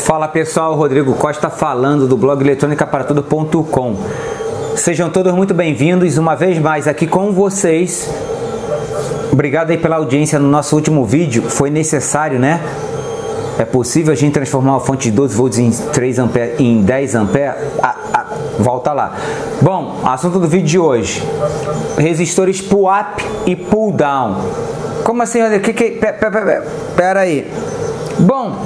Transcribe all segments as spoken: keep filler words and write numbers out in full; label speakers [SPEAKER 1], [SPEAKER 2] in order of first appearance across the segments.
[SPEAKER 1] Fala pessoal, Rodrigo Costa falando do blog eletrônica para tudo ponto com. Sejam todos muito bem-vindos uma vez mais aqui com vocês. Obrigado aí pela audiência no nosso último vídeo. Foi necessário, né? É possível a gente transformar uma fonte de doze volts em três amperes em dez amperes? Ah, ah, volta lá. Bom, assunto do vídeo de hoje: resistores pull-up e pull-down. Como assim, Rodrigo? Que, que, pera, pera, pera aí. Bom,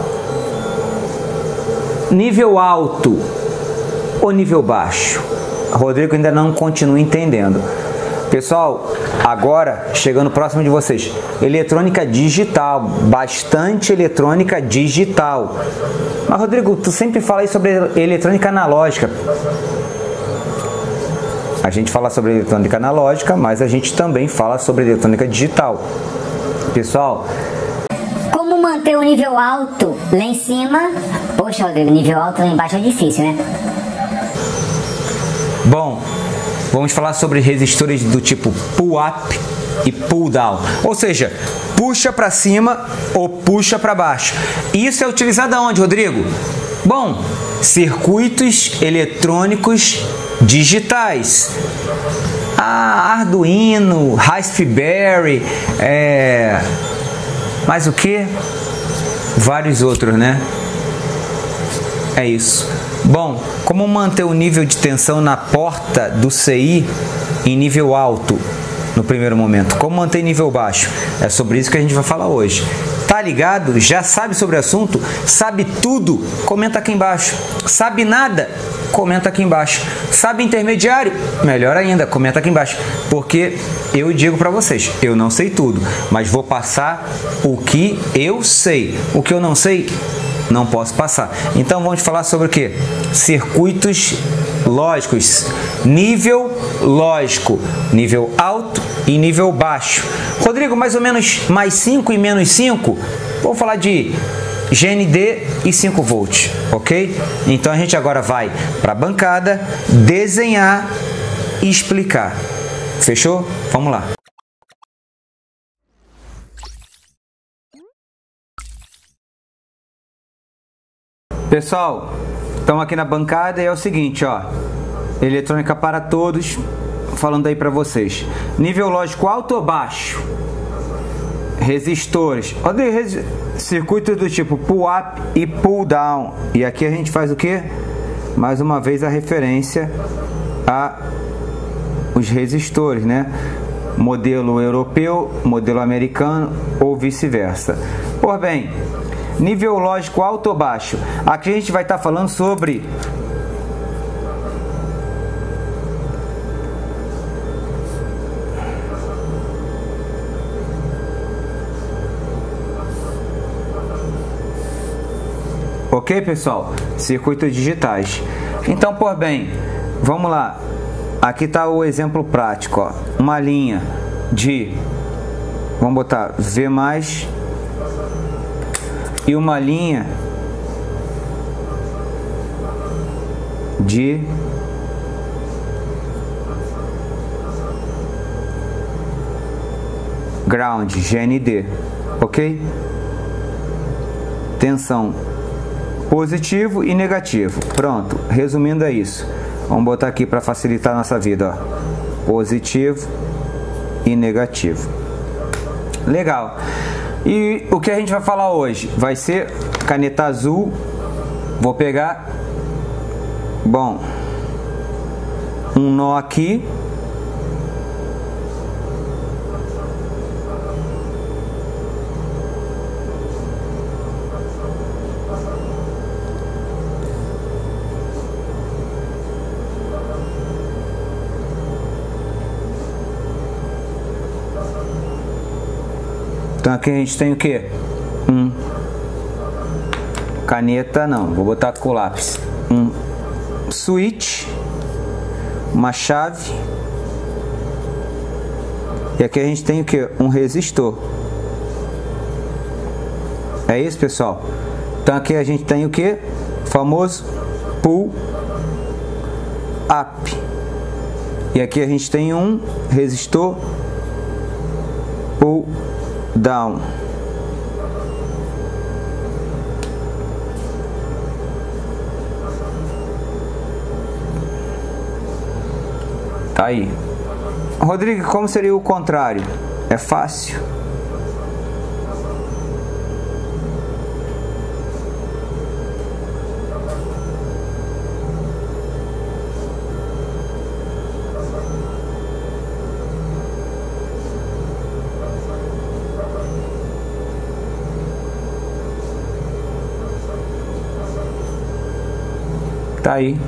[SPEAKER 1] nível alto ou nível baixo? Rodrigo ainda não continua entendendo. Pessoal, agora chegando próximo de vocês, eletrônica digital, bastante eletrônica digital. Mas Rodrigo, tu sempre fala aí sobre eletrônica analógica. A gente fala sobre eletrônica analógica, mas a gente também fala sobre eletrônica digital. Pessoal,
[SPEAKER 2] como manter o nível alto lá em cima? Poxa, Rodrigo, nível alto lá embaixo é difícil, né?
[SPEAKER 1] Bom, vamos falar sobre resistores do tipo pull-up e pull-down, ou seja, puxa para cima ou puxa para baixo. Isso é utilizado aonde, Rodrigo? Bom, circuitos eletrônicos digitais. Ah, Arduino, Raspberry, é... mais o que? Vários outros, né? É isso. Bom, como manter o nível de tensão na porta do C I em nível alto no primeiro momento? Como manter nível baixo? É sobre isso que a gente vai falar hoje. Tá ligado? Já sabe sobre o assunto? Sabe tudo? Comenta aqui embaixo. Sabe nada? Comenta aqui embaixo. Sabe intermediário? Melhor ainda, comenta aqui embaixo. Porque eu digo para vocês, eu não sei tudo, mas vou passar o que eu sei. O que eu não sei, não posso passar. Então vamos falar sobre o que? Circuitos lógicos. Nível lógico. Nível alto e nível baixo. Rodrigo, mais ou menos mais cinco e menos cinco? Vamos falar de G N D e cinco volts, ok? Então a gente agora vai para a bancada desenhar e explicar. Fechou? Vamos lá. Pessoal, estamos aqui na bancada e é o seguinte, ó, eletrônica para todos, falando aí para vocês. Nível lógico alto ou baixo? Resistores, res... circuitos do tipo pull-up e pull-down. E aqui a gente faz o que? Mais uma vez a referência a os resistores, né? Modelo europeu, modelo americano ou vice-versa. Por bem, nível lógico alto ou baixo? Aqui a gente vai estar falando sobre ok, pessoal? Circuitos digitais. Então, por bem, vamos lá. Aqui está o exemplo prático, ó. Uma linha de, vamos botar V mais, e uma linha de ground, G N D, ok? Tensão positivo e negativo. Pronto, resumindo é isso. Vamos botar aqui para facilitar a nossa vida, ó. Positivo e negativo. Legal. E o que a gente vai falar hoje? Vai ser caneta azul. Vou pegar, bom, um nó aqui. Então aqui a gente tem o que? Um caneta, não, vou botar com lápis. Um switch, uma chave. E aqui a gente tem o que? Um resistor. É isso, pessoal? Então aqui a gente tem o que? O famoso pull up. E aqui a gente tem um resistor pull down. Tá aí. Rodrigo, como seria o contrário? É fácil. Tá aí.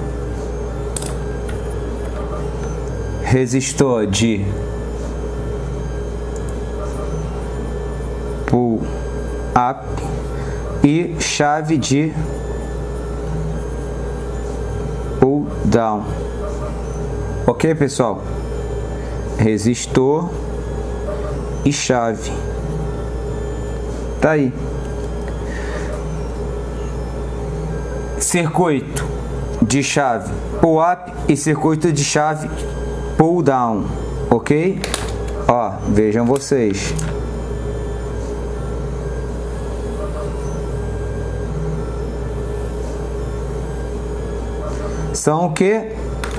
[SPEAKER 1] Resistor de pull up e chave de pull down. Ok, pessoal? Resistor e chave. Tá aí. Circuito de chave pull up e circuito de chave pull down, ok? Ó, vejam vocês. São o que?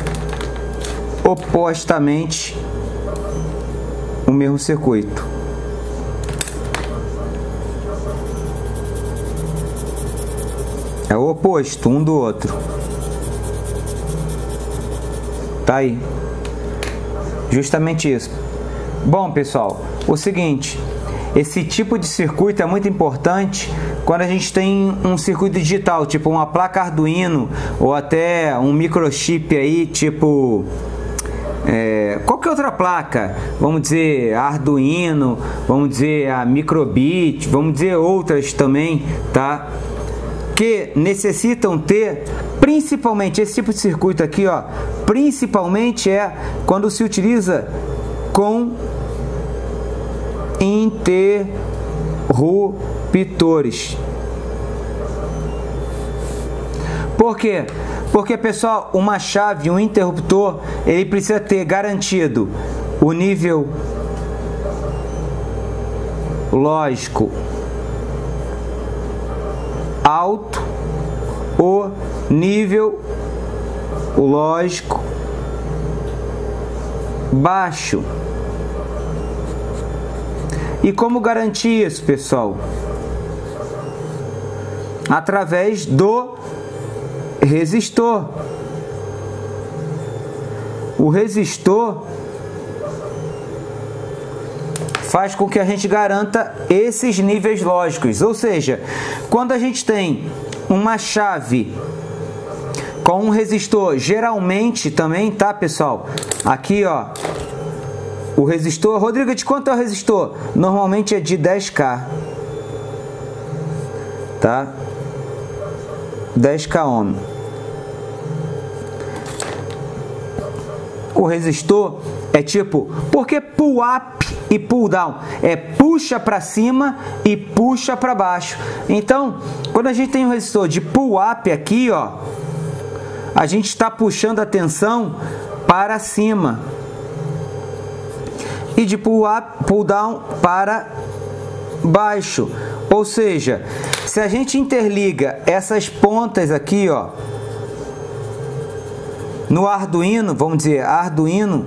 [SPEAKER 1] Opostamente o mesmo circuito. É o oposto um do outro. Tá aí. Justamente isso. Bom, pessoal, o seguinte, esse tipo de circuito é muito importante quando a gente tem um circuito digital, tipo uma placa Arduino ou até um microchip aí, tipo é, qualquer outra placa, vamos dizer Arduino, vamos dizer a Microbit, vamos dizer outras também, tá? Que necessitam ter, principalmente esse tipo de circuito aqui, ó, principalmente é quando se utiliza com interruptores. Por quê? Porque, pessoal, uma chave, um interruptor, ele precisa ter garantido o nível lógico alto, o nível lógico baixo. E como garantir isso, pessoal? Através do resistor. O resistor faz com que a gente garanta esses níveis lógicos. Ou seja, quando a gente tem uma chave com um resistor, geralmente também, tá, pessoal? Aqui, ó, o resistor. Rodrigo, de quanto é o resistor? Normalmente é de dez K. Tá? dez K ohm. O resistor é tipo, por que pull up e pull down? É puxa para cima e puxa para baixo. Então, quando a gente tem um resistor de pull up aqui, ó, a gente está puxando a tensão para cima. E de pull up, pull down para baixo. Ou seja, se a gente interliga essas pontas aqui, ó, no Arduino, vamos dizer, Arduino,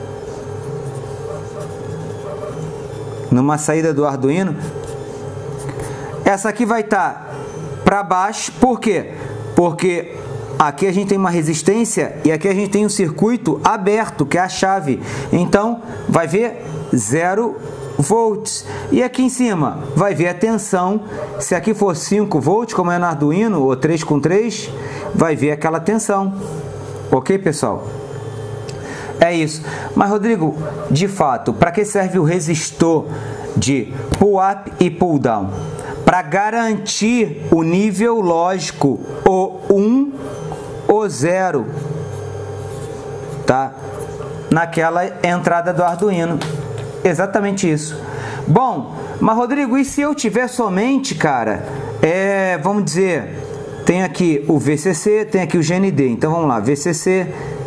[SPEAKER 1] numa saída do Arduino, essa aqui vai estar para baixo. Por quê? Porque aqui a gente tem uma resistência e aqui a gente tem um circuito aberto, que é a chave. Então, vai ver zero volts. E aqui em cima vai ver a tensão. Se aqui for cinco volts, como é no Arduino, ou três com três, vai ver aquela tensão. Ok, pessoal? É isso. Mas, Rodrigo, de fato, para que serve o resistor de pull up e pull down? Para garantir o nível lógico, o um ou zero, tá? Naquela entrada do Arduino. Exatamente isso. Bom, mas, Rodrigo, e se eu tiver somente, cara, é, vamos dizer, tem aqui o V C C, tem aqui o G N D. Então, vamos lá, V C C,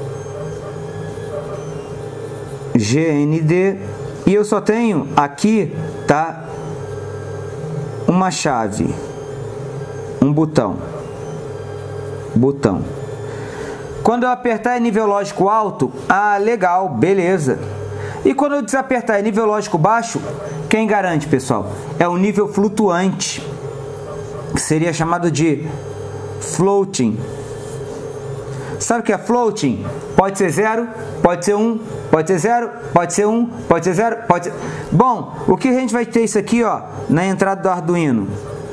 [SPEAKER 1] G N D, e eu só tenho aqui, tá, uma chave, um botão, botão. Quando eu apertar é nível lógico alto, ah, legal, beleza. E quando eu desapertar é nível lógico baixo, quem garante, pessoal? É o nível flutuante, que seria chamado de floating. Sabe o que é floating? Pode ser zero, pode ser um, pode ser zero, pode ser um, pode ser zero, pode ser... Bom, o que a gente vai ter isso aqui, ó, na entrada do Arduino?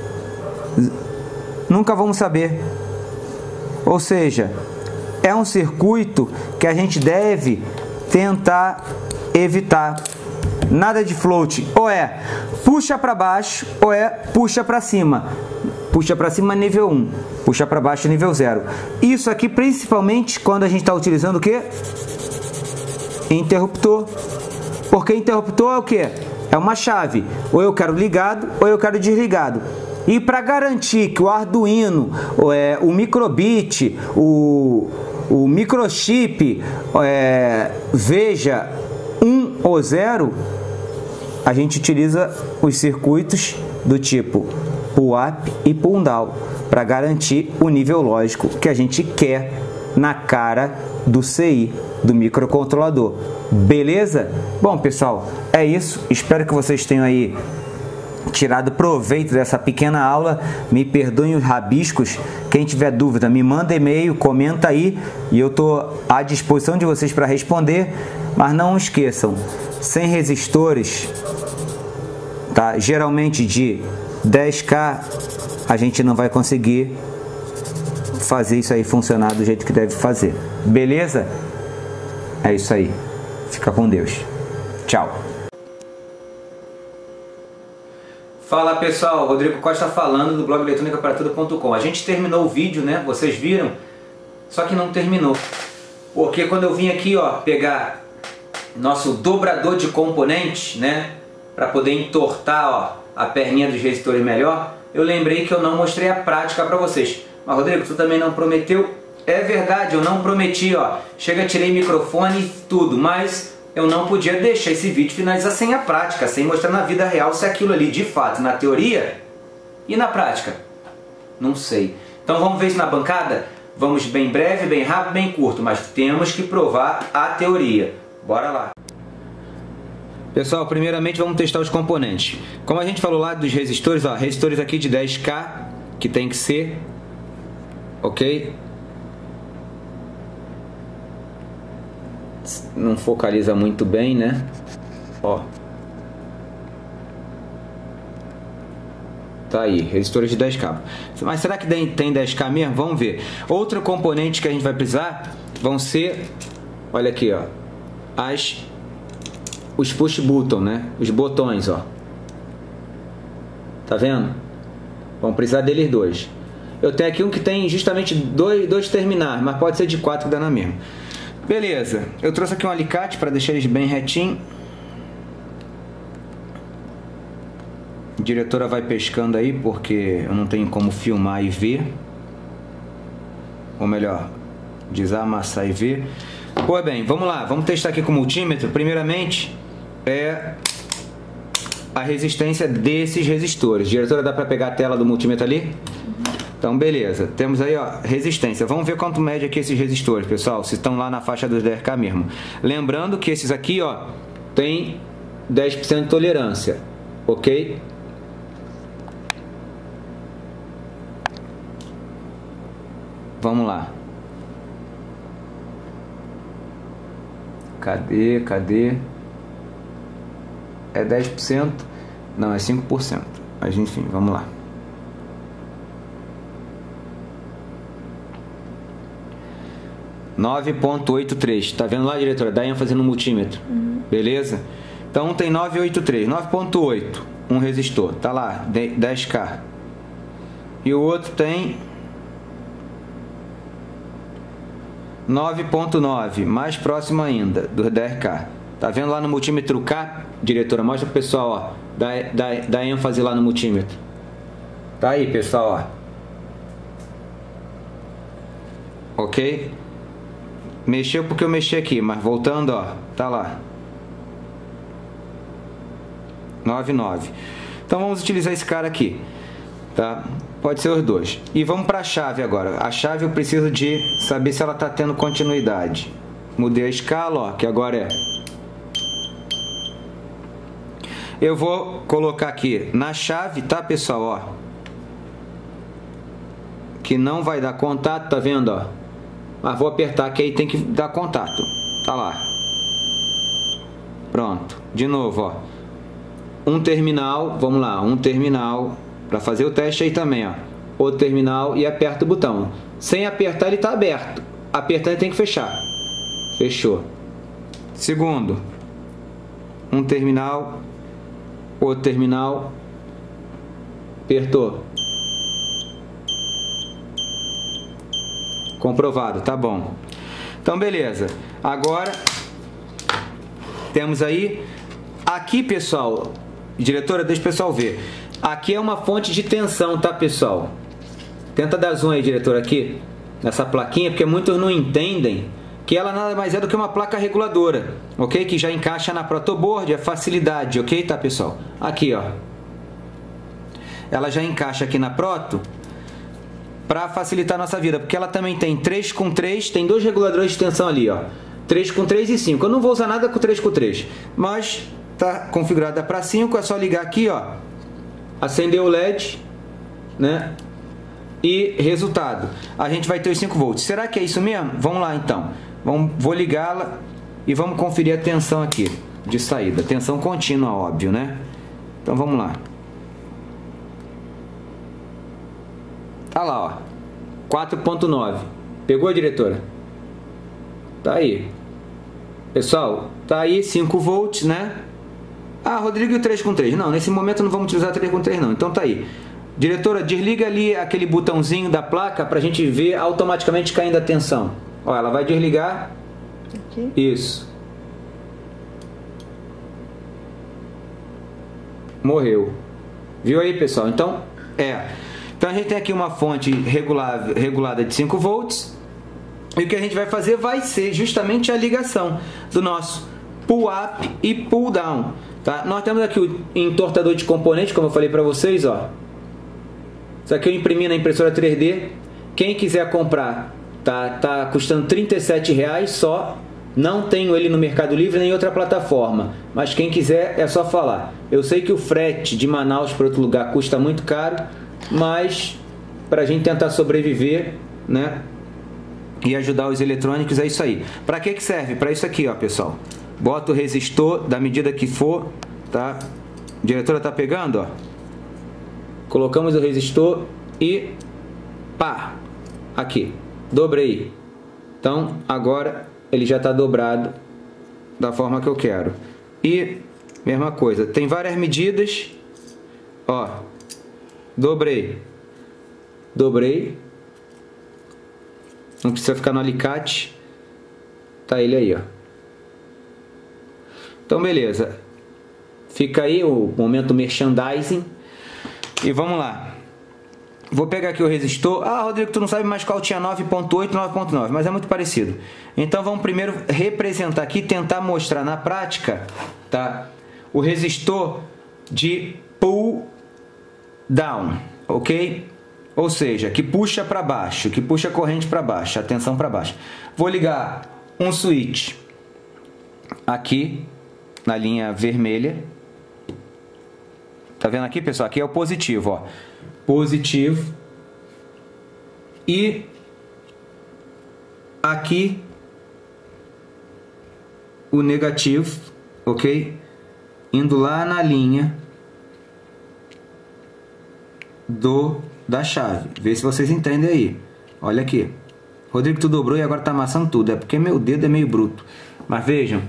[SPEAKER 1] Nunca vamos saber. Ou seja, é um circuito que a gente deve tentar evitar. Nada de float. Ou é puxa para baixo, ou é puxa para cima. Puxa para cima nível um, puxa para baixo nível zero. Isso aqui principalmente quando a gente está utilizando o que? Interruptor. Porque interruptor é o que? É uma chave. Ou eu quero ligado, ou eu quero desligado. E para garantir que o Arduino, é, o microbit, o, o microchip é, veja um ou zero, a gente utiliza os circuitos do tipo pull-up e pull-down para garantir o nível lógico que a gente quer na cara do C I, do microcontrolador. Beleza? Bom, pessoal, é isso. Espero que vocês tenham aí tirado proveito dessa pequena aula. Me perdoem os rabiscos. Quem tiver dúvida, me manda e-mail, comenta aí e eu estou à disposição de vocês para responder. Mas não esqueçam, sem resistores, tá? Geralmente de dez K, a gente não vai conseguir fazer isso aí funcionar do jeito que deve fazer. Beleza? É isso aí. Fica com Deus. Tchau. Fala pessoal, Rodrigo Costa falando do blog eletrônica para tudo ponto com. A gente terminou o vídeo, né? Vocês viram? Só que não terminou. Porque quando eu vim aqui, ó, pegar nosso dobrador de componentes, né? Para poder entortar, ó, a perninha dos resistores melhor, eu lembrei que eu não mostrei a prática para vocês. Mas Rodrigo, tu também não prometeu? É verdade, eu não prometi, ó. Chega, tirei microfone e tudo, mas eu não podia deixar esse vídeo finalizar sem a prática, sem mostrar na vida real se aquilo ali de fato, na teoria e na prática. Não sei. Então vamos ver isso na bancada? Vamos bem breve, bem rápido, bem curto, mas temos que provar a teoria. Bora lá. Pessoal, primeiramente vamos testar os componentes. Como a gente falou lá dos resistores, ó, resistores aqui de dez K, que tem que ser, ok? Não focaliza muito bem, né? Ó. Tá aí, resistores de dez K. Mas será que tem dez K mesmo? Vamos ver. Outro componente que a gente vai precisar vão ser, olha aqui, ó, as os push button, né? Os botões, ó. Tá vendo? Vamos precisar deles dois. Eu tenho aqui um que tem justamente dois, dois terminais, mas pode ser de quatro que dá na mesma. Beleza, eu trouxe aqui um alicate para deixar eles bem retinho. A diretora vai pescando aí porque eu não tenho como filmar e ver. Ou melhor, desamassar e ver. Pois bem, vamos lá, vamos testar aqui com o multímetro. Primeiramente é a resistência desses resistores. Diretora, dá para pegar a tela do multímetro ali? Então beleza, temos aí, ó, resistência. Vamos ver quanto mede aqui esses resistores, pessoal, se estão lá na faixa dos dez K mesmo. Lembrando que esses aqui, ó, tem dez por cento de tolerância, ok? Vamos lá. Cadê, cadê? É dez por cento? Não, é cinco por cento. Mas enfim, vamos lá. nove ponto oitenta e três. Tá vendo lá, diretora? Dá ênfase no multímetro. Uhum. Beleza? Então um tem nove ponto oitenta e três. nove ponto oito. Um resistor. Tá lá, dez K. E o outro tem nove ponto nove. Mais próximo ainda do dez K. Tá vendo lá no multímetro K? Diretora, mostra pro pessoal, ó. Dá, dá, dá ênfase lá no multímetro. Tá aí, pessoal, ó. Ok? Mexeu porque eu mexi aqui, mas voltando, ó, tá lá. nove ponto nove. Então vamos utilizar esse cara aqui, tá? Pode ser os dois. E vamos para a chave agora. A chave eu preciso de saber se ela está tendo continuidade. Mudei a escala, ó, que agora é... Eu vou colocar aqui na chave, tá, pessoal, ó. Que não vai dar contato, tá vendo, ó? Mas vou apertar que aí tem que dar contato. Tá lá. Pronto. De novo, ó. Um terminal, vamos lá, um terminal para fazer o teste aí também, ó. Outro terminal e aperta o botão. Sem apertar ele tá aberto. Apertando ele tem que fechar. Fechou. Segundo. Um terminal, outro terminal. Apertou. Comprovado, tá bom. Então, beleza. Agora, temos aí... Aqui, pessoal... Diretora, deixa o pessoal ver. Aqui é uma fonte de tensão, tá, pessoal? Tenta dar zoom aí, diretora, aqui. Nessa plaquinha, porque muitos não entendem que ela nada mais é do que uma placa reguladora, ok? Que já encaixa na protoboard, a facilidade, ok? Tá, pessoal? Aqui, ó. Ela já encaixa aqui na proto... para facilitar a nossa vida, porque ela também tem três com três, tem dois reguladores de tensão ali, ó, três com três e cinco. Eu não vou usar nada com três com três, mas tá configurada para cinco, é só ligar aqui, ó, acender o L E D, né? E resultado, a gente vai ter os cinco volts. Será que é isso mesmo? Vamos lá então. Vamos, vou ligá-la e vamos conferir a tensão aqui de saída, tensão contínua, óbvio, né? Então vamos lá. Tá lá, ó, quatro ponto nove. Pegou, diretora? Tá aí. Pessoal, tá aí cinco volts, né? Ah, Rodrigo, e o três com três? Não, nesse momento não vamos utilizar três com três não. Então tá aí. Diretora, desliga ali aquele botãozinho da placa pra gente ver automaticamente caindo a tensão. Ó, ela vai desligar. Aqui. Isso. Morreu. Viu aí, pessoal? Então, é... Então a gente tem aqui uma fonte regulada, regulada de cinco volts. E o que a gente vai fazer vai ser justamente a ligação do nosso pull up e pull down. Tá? Nós temos aqui o entortador de componentes, como eu falei para vocês. Ó. Isso aqui eu imprimi na impressora três D. Quem quiser comprar, tá, tá custando trinta e sete reais só. Não tenho ele no Mercado Livre nem em outra plataforma. Mas quem quiser é só falar. Eu sei que o frete de Manaus para outro lugar custa muito caro. Mas para a gente tentar sobreviver, né, e ajudar os eletrônicos, é isso aí. Para que que serve? Para isso aqui, ó, pessoal. Bota o resistor da medida que for, tá? A diretora tá pegando, ó. Colocamos o resistor e pá, aqui, dobrei. Então agora ele já está dobrado da forma que eu quero. E mesma coisa, tem várias medidas, ó. Dobrei, dobrei, não precisa ficar no alicate, tá ele aí, ó. Então beleza, fica aí o momento merchandising e vamos lá. Vou pegar aqui o resistor. Ah, Rodrigo, tu não sabe mais qual tinha nove ponto oito, nove ponto nove, mas é muito parecido. Então vamos primeiro representar aqui, tentar mostrar na prática, tá? O resistor de pull down, ok? Ou seja, que puxa para baixo, que puxa a corrente para baixo, a tensão para baixo. Vou ligar um switch aqui na linha vermelha. Tá vendo aqui, pessoal? Aqui é o positivo, ó. Positivo. E aqui o negativo, ok? Indo lá na linha do da chave. Vê se vocês entendem aí. Olha aqui. Rodrigo, tu dobrou e agora tá amassando tudo. É porque meu dedo é meio bruto. Mas vejam.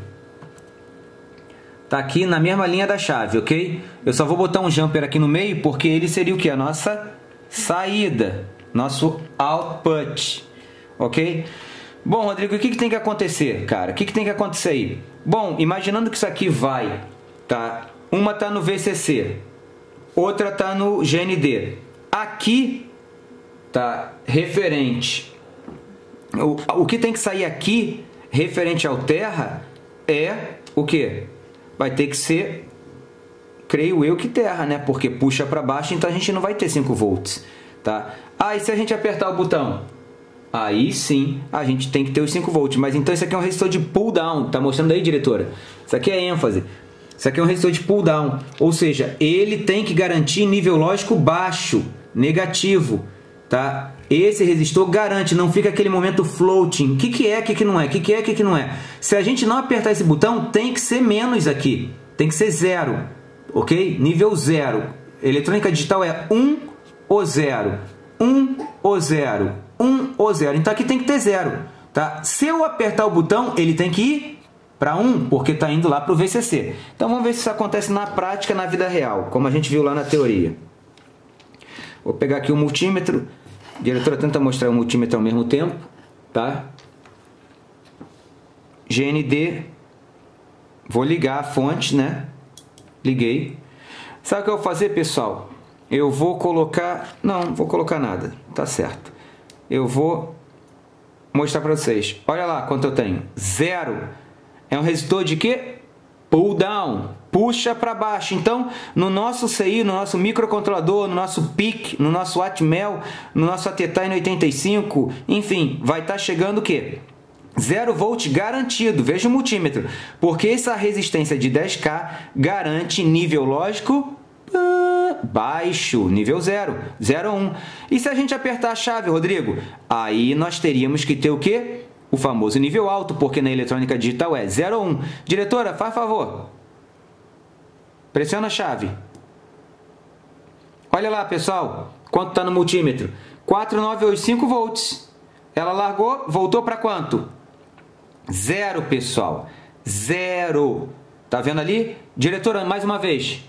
[SPEAKER 1] Tá aqui na mesma linha da chave, ok? Eu só vou botar um jumper aqui no meio porque ele seria o que? A nossa saída. Nosso output. Ok? Bom, Rodrigo, o que, que tem que acontecer, cara? O que, que tem que acontecer aí? Bom, imaginando que isso aqui vai, tá? Uma tá no V C C. Outra tá no G N D. Aqui tá referente. O, o que tem que sair aqui referente ao terra é o que? Vai ter que ser, creio eu, que terra, né? Porque puxa para baixo, então a gente não vai ter cinco volts. tá? Ah, e se a gente apertar o botão? Aí sim, a gente tem que ter os cinco volts. Mas então isso aqui é um resistor de pull down. Tá mostrando aí, diretora? Isso aqui é ênfase. Isso aqui é um resistor de pull down. Ou seja, ele tem que garantir nível lógico baixo, negativo, tá? Esse resistor garante, não fica aquele momento floating. O que, que é, o que, que não é? O que, que é, o que, que não é? Se a gente não apertar esse botão, tem que ser menos aqui. Tem que ser zero, ok? Nível zero. Eletrônica digital é um ou zero. um ou zero. um ou zero. Então aqui tem que ter zero, tá? Se eu apertar o botão, ele tem que ir para um, porque está indo lá para o V C C. Então vamos ver se isso acontece na prática, na vida real, como a gente viu lá na teoria. Vou pegar aqui o multímetro. A diretora tenta mostrar o multímetro ao mesmo tempo, tá? G N D. Vou ligar a fonte, né? Liguei. Sabe o que eu vou fazer, pessoal? Eu vou colocar... Não, não vou colocar nada. Tá certo. Eu vou mostrar para vocês. Olha lá quanto eu tenho. Zero. É um resistor de quê? Pull down. Puxa para baixo. Então, no nosso C I, no nosso microcontrolador, no nosso P I C, no nosso Atmel, no nosso A T T N oitenta e cinco, enfim, vai estar chegando o quê? zero volt garantido. Veja o multímetro. Porque essa resistência de dez K garante nível lógico baixo, nível zero, zero um. E se a gente apertar a chave, Rodrigo? Aí nós teríamos que ter o quê? O famoso nível alto, porque na eletrônica digital é zero um. Diretora, faz favor. Pressiona a chave. Olha lá, pessoal, quanto está no multímetro. quatro mil novecentos e oitenta e cinco volts. Ela largou, voltou para quanto? Zero, pessoal. Zero. Tá vendo ali? Diretora, mais uma vez.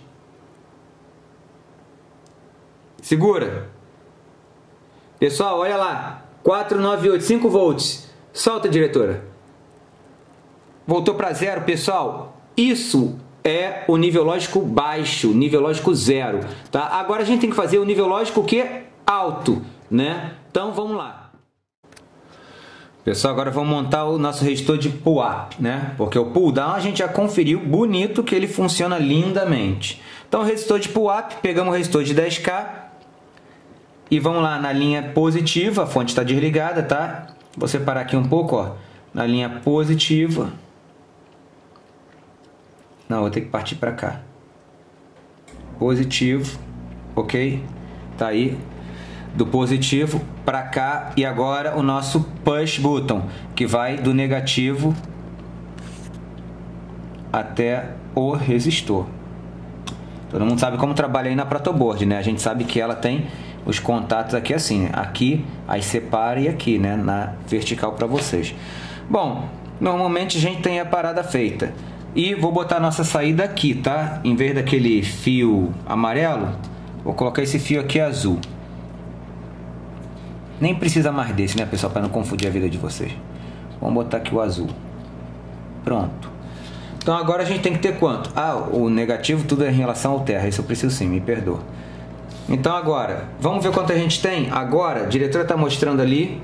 [SPEAKER 1] Segura. Pessoal, olha lá. quatro mil novecentos e oitenta e cinco volts. Solta, diretora. Voltou para zero, pessoal. Isso é o nível lógico baixo, nível lógico zero, tá? Agora a gente tem que fazer o nível lógico que é alto, né? Então vamos lá. Pessoal, agora vamos montar o nosso resistor de pull up, né? Porque o pull down a gente já conferiu bonito que ele funciona lindamente. Então, resistor de pull up, pegamos o resistor de dez K e vamos lá na linha positiva, a fonte está desligada, tá? Vou separar aqui um pouco, ó, na linha positiva. Não, vou ter que partir para cá. Positivo, ok? Tá aí. Do positivo para cá. E agora o nosso push button, que vai do negativo até o resistor. Todo mundo sabe como trabalha aí na protoboard, né? A gente sabe que ela tem os contatos aqui assim, né? Aqui, aí separa e aqui, né? Na vertical para vocês. Bom, normalmente a gente tem a parada feita. E vou botar a nossa saída aqui, tá? Em vez daquele fio amarelo, vou colocar esse fio aqui azul. Nem precisa mais desse, né, pessoal? Para não confundir a vida de vocês. Vamos botar aqui o azul. Pronto. Então agora a gente tem que ter quanto? Ah, o negativo tudo é em relação ao terra. Isso eu preciso sim, me perdoa. Então agora, vamos ver quanto a gente tem? Agora, a diretora está mostrando ali.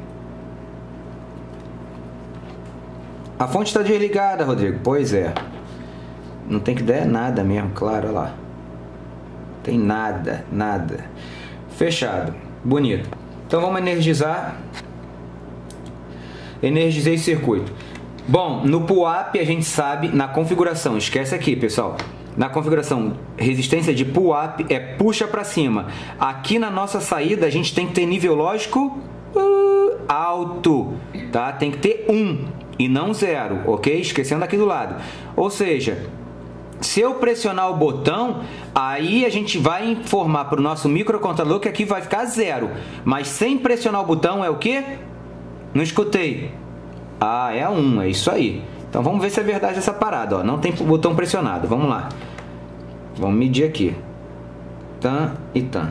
[SPEAKER 1] A fonte está desligada, Rodrigo. Pois é. Não tem que dar nada mesmo, claro, olha lá. Tem nada, nada. Fechado. Bonito. Então vamos energizar. Energizei o circuito. Bom, no pull up a gente sabe, na configuração, esquece aqui, pessoal. Na configuração, resistência de pull up é puxa para cima. Aqui na nossa saída a gente tem que ter nível lógico uh, alto, tá? Tem que ter um e não zero, ok? Esquecendo aqui do lado. Ou seja, se eu pressionar o botão, aí a gente vai informar para o nosso microcontrolador que aqui vai ficar zero. Mas sem pressionar o botão é o quê? Não escutei. Ah, é um, é isso aí. Então vamos ver se é verdade essa parada, ó. Não tem botão pressionado, vamos lá. Vamos medir aqui. Tan e tan.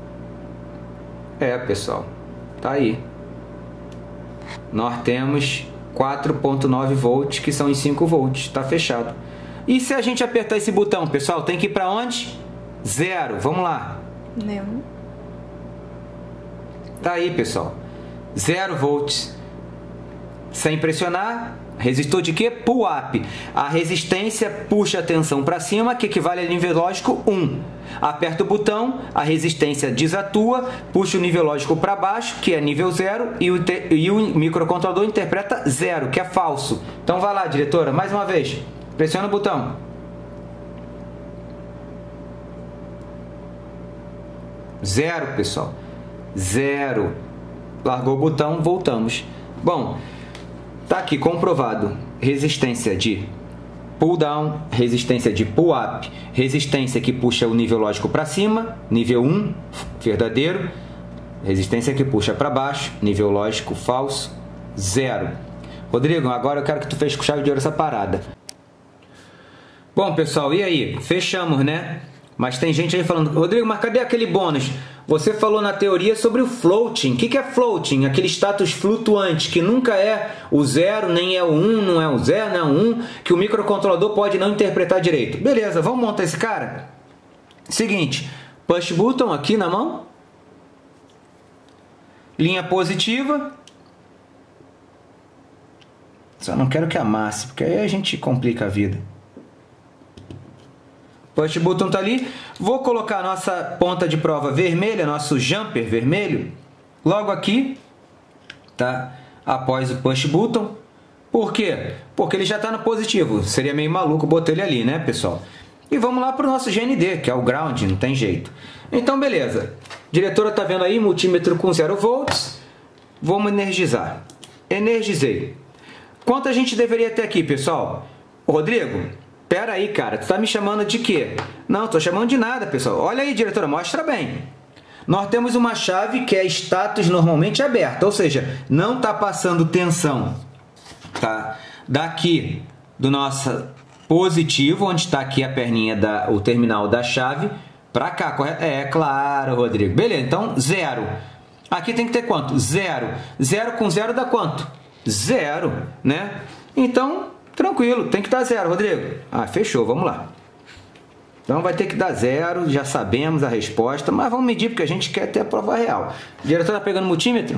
[SPEAKER 1] É, pessoal, tá aí. Nós temos quatro ponto nove volts, que são em cinco volts, tá fechado. E se a gente apertar esse botão, pessoal, tem que ir para onde? Zero, vamos lá.
[SPEAKER 3] Não.
[SPEAKER 1] Tá aí, pessoal. Zero volts. Sem pressionar, resistor de quê? Pull up. A resistência puxa a tensão para cima, que equivale a nível lógico um. Aperta o botão, a resistência desatua, puxa o nível lógico para baixo, que é nível zero, e o, e o microcontrolador interpreta zero, que é falso. Então vai lá, diretora, mais uma vez. Pressiona o botão. Zero, pessoal. Zero. Largou o botão, voltamos. Bom, tá aqui comprovado. Resistência de pull down, resistência de pull up, resistência que puxa o nível lógico para cima, nível um, verdadeiro, resistência que puxa para baixo, nível lógico falso, zero. Rodrigo, agora eu quero que tu feche com chave de ouro essa parada. Bom, pessoal, e aí? Fechamos, né? Mas tem gente aí falando, Rodrigo, mas cadê aquele bônus? Você falou na teoria sobre o floating. O que é floating? Aquele status flutuante, que nunca é o zero, nem é o um, não é o zero, não é o um, que o microcontrolador pode não interpretar direito. Beleza, vamos montar esse cara? Seguinte, push button aqui na mão. Linha positiva. Só não quero que amasse, porque aí a gente complica a vida. Push button tá ali. Vou colocar a nossa ponta de prova vermelha, nosso jumper vermelho, logo aqui, tá? Após o push button. Por quê? Porque ele já está no positivo. Seria meio maluco botar ele ali, né, pessoal? E vamos lá para o nosso G N D, que é o ground, não tem jeito. Então, beleza. Diretora tá vendo aí, multímetro com zero volts. Vamos energizar. Energizei. Quanto a gente deveria ter aqui, pessoal? Rodrigo, pera aí, cara, tu tá me chamando de quê? Não, tô chamando de nada, pessoal. Olha aí, diretora, mostra bem. Nós temos uma chave que é status normalmente aberta, ou seja, não tá passando tensão, tá? Daqui do nosso positivo, onde está aqui a perninha, da, o terminal da chave, para cá, correto? É, claro, Rodrigo. Beleza, então zero. Aqui tem que ter quanto? Zero. Zero com zero dá quanto? Zero, né? Então, tranquilo, tem que dar zero, Rodrigo. Ah, fechou, vamos lá. Então vai ter que dar zero, já sabemos a resposta, mas vamos medir porque a gente quer ter a prova real. O diretor está pegando o multímetro?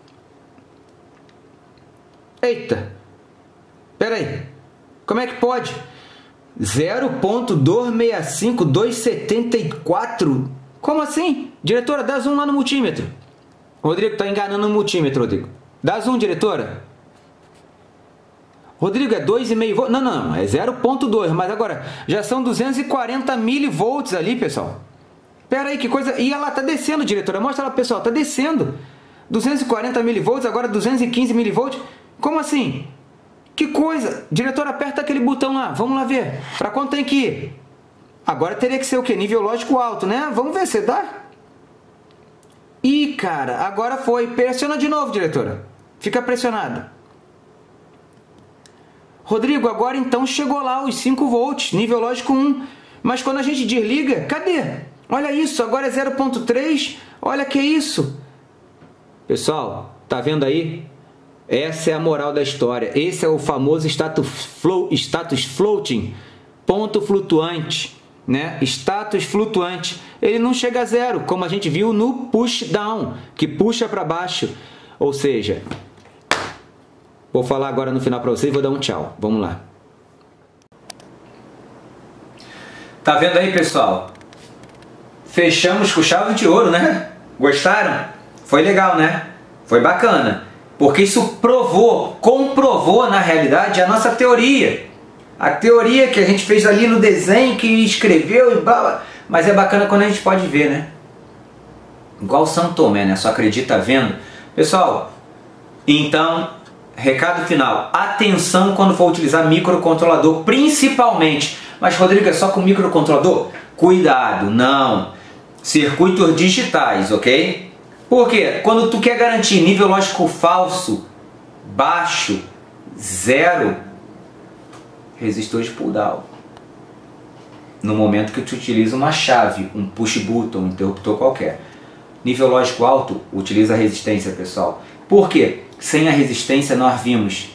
[SPEAKER 1] Eita! Pera aí, como é que pode? zero ponto duzentos e sessenta e cinco, duzentos e setenta e quatro? Como assim? Diretora, dá zoom lá no multímetro. Rodrigo, está enganando o multímetro, Rodrigo. Dá zoom, diretora. Rodrigo, é dois vírgula cinco volts? Não, não, é zero ponto dois, mas agora já são duzentos e quarenta milivolts ali, pessoal. Pera aí, que coisa... E ela tá descendo, diretora, mostra lá, pessoal, tá descendo. duzentos e quarenta milivolts, agora duzentos e quinze milivolts. Como assim? Que coisa? Diretora, aperta aquele botão lá, vamos lá ver. Para quanto tem que ir? Agora teria que ser o quê? Nível lógico alto, né? Vamos ver se dá. Ih, cara, agora foi. Pressiona de novo, diretora. Fica pressionada. Rodrigo, agora então chegou lá os cinco volts, nível lógico um. Mas quando a gente desliga, cadê? Olha isso, agora é zero ponto três. Olha que isso. Pessoal, tá vendo aí? Essa é a moral da história. Esse é o famoso status, flow, status floating, ponto flutuante, né? Status flutuante. Ele não chega a zero, como a gente viu no push down, que puxa para baixo. Ou seja... Vou falar agora no final para vocês e vou dar um tchau. Vamos lá. Tá vendo aí, pessoal? Fechamos com chave de ouro, né? Gostaram? Foi legal, né? Foi bacana. Porque isso provou, comprovou na realidade a nossa teoria. A teoria que a gente fez ali no desenho, que escreveu e blá, blá. Mas é bacana quando a gente pode ver, né? Igual São Tomé, né? Só acredita vendo. Pessoal, então... Recado final, atenção quando for utilizar microcontrolador, principalmente. Mas Rodrigo, é só com microcontrolador? Cuidado, não. Circuitos digitais, ok? Por quê? Quando tu quer garantir nível lógico falso, baixo, zero, resistor de pull down. No momento que tu utiliza uma chave, um push button, um interruptor qualquer. Nível lógico alto, utiliza a resistência, pessoal. Por quê? Sem a resistência nós vimos.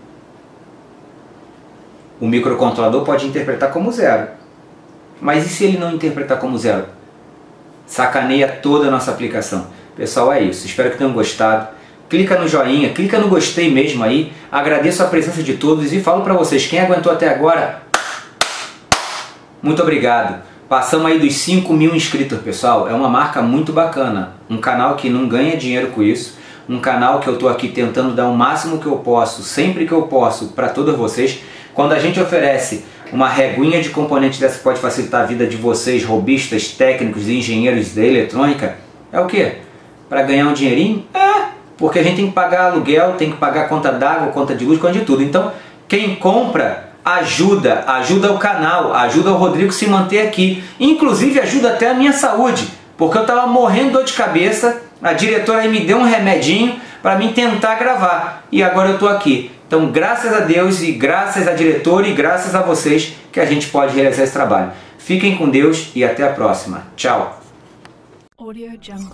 [SPEAKER 1] O microcontrolador pode interpretar como zero. Mas e se ele não interpretar como zero? Sacaneia toda a nossa aplicação. Pessoal, é isso. Espero que tenham gostado. Clica no joinha, clica no gostei mesmo aí. Agradeço a presença de todos e falo para vocês, quem aguentou até agora, muito obrigado. Passamos aí dos cinco mil inscritos, pessoal. É uma marca muito bacana. Um canal que não ganha dinheiro com isso. Um canal que eu estou aqui tentando dar o máximo que eu posso, sempre que eu posso, para todos vocês. Quando a gente oferece uma reguinha de componentes dessa que pode facilitar a vida de vocês, robistas, técnicos e engenheiros da eletrônica, é o quê? Para ganhar um dinheirinho? É, porque a gente tem que pagar aluguel, tem que pagar conta d'água, conta de luz, conta de tudo. Então, quem compra ajuda, ajuda o canal, ajuda o Rodrigo se manter aqui. Inclusive ajuda até a minha saúde, porque eu estava morrendo de dor de cabeça, a diretora aí me deu um remedinho para mim tentar gravar, e agora eu estou aqui. Então, graças a Deus e graças à diretora e graças a vocês que a gente pode realizar esse trabalho. Fiquem com Deus e até a próxima. Tchau!
[SPEAKER 3] Audio Jungle.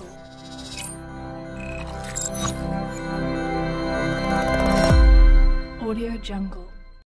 [SPEAKER 3] Audio Jungle.